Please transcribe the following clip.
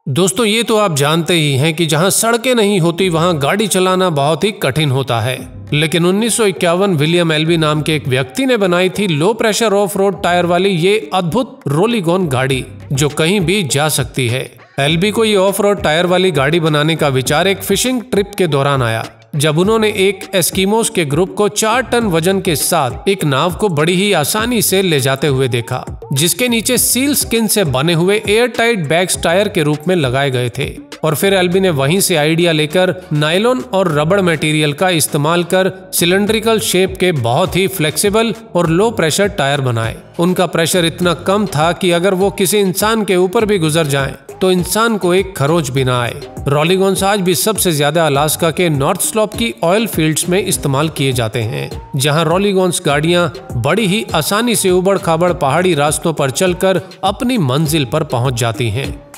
दोस्तों ये तो आप जानते ही हैं कि जहां सड़कें नहीं होती वहां गाड़ी चलाना बहुत ही कठिन होता है। लेकिन 1951 विलियम एल्बी नाम के एक व्यक्ति ने बनाई थी low pressure off road tyre वाली ये अद्भुत रोलीगॉन गाड़ी जो कहीं भी जा सकती है। एल्बी को ये ऑफ रोड टायर वाली गाड़ी बनाने का विचार एक फिशिंग ट्रिप के दौरान आया, जब उन्होंने एक एस्किमोस के ग्रुप को 4 टन वजन के साथ एक नाव को बड़ी ही आसानी से ले जाते हुए देखा, जिसके नीचे सील स्किन से बने हुए एयर टाइट बैग्स टायर के रूप में लगाए गए थे। और फिर एल्बी ने वहीं से आइडिया लेकर नायलॉन और रबड़ मटेरियल का इस्तेमाल कर सिलेंड्रिकल शेप के बहुत ही फ्लेक्सिबल और लो प्रेशर टायर बनाए। उनका प्रेशर इतना कम था कि अगर वो किसी इंसान के ऊपर भी गुजर जाएं, तो इंसान को एक खरोच भी ना आए। रोलीगॉन्स आज भी सबसे ज्यादा अलास्का के नॉर्थ स्लोप की ऑयल फील्ड्स में इस्तेमाल किए जाते हैं, जहां रोलीगॉन्स गाड़ियां बड़ी ही आसानी से उबड़ खाबड़ पहाड़ी रास्तों पर चलकर अपनी मंजिल पर पहुंच जाती हैं।